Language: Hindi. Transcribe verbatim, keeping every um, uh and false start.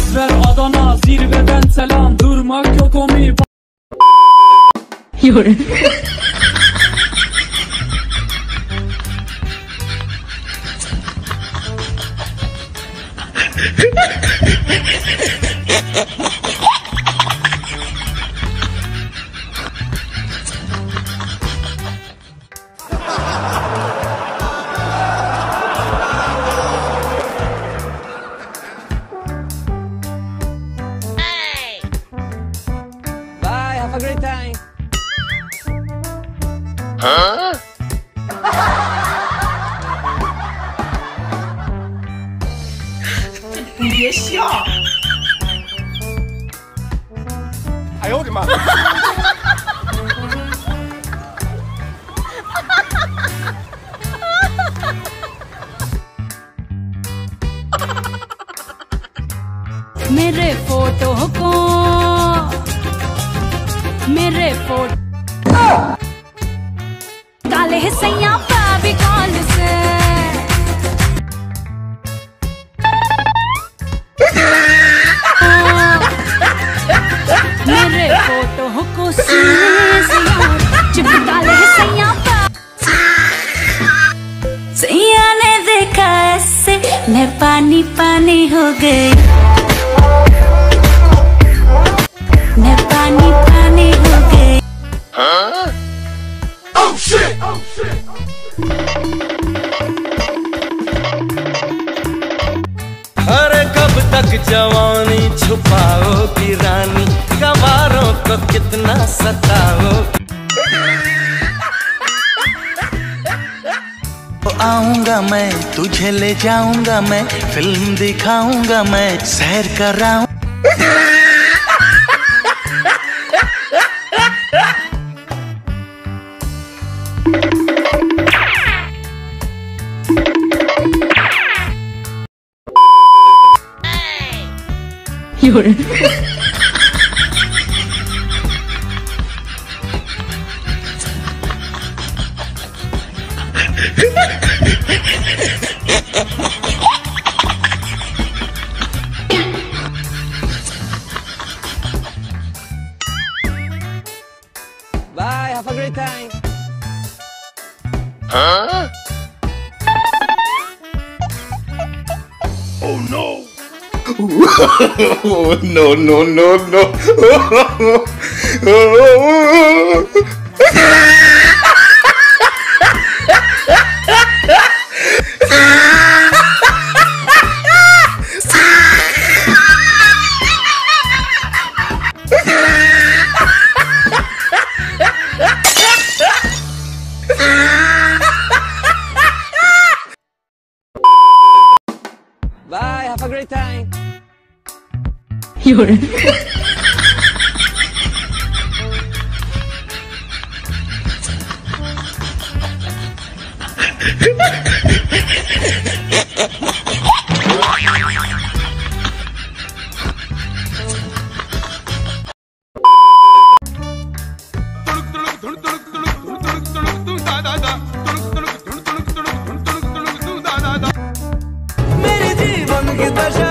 ver Adana, zirveden selam. Durmak yok omi. Yürü. Have a great time. Huh? 你别笑。 哎呦我的妈 मेरे फोटो को मेरे फोटो काले सैया भी कॉल से मेरे फोटो को चिपका ले सैया सैया ने देखा ऐसे मैं पानी पानी हो गई मैं पानी पानी हो गई Huh? Oh shit! Oh shit! अरे कब तक जवानी छुपाओगी रानी, गवारों को कितना सताओगी। आऊंगा मैं तुझे ले जाऊंगा मैं, फिल्म दिखाऊंगा मैं, सैर कराऊं। Yürü. Bye, have a great time. Huh? Oh no! no, no, no, no. Bye, have a great time. Yürü. मेरे जीवन की दशा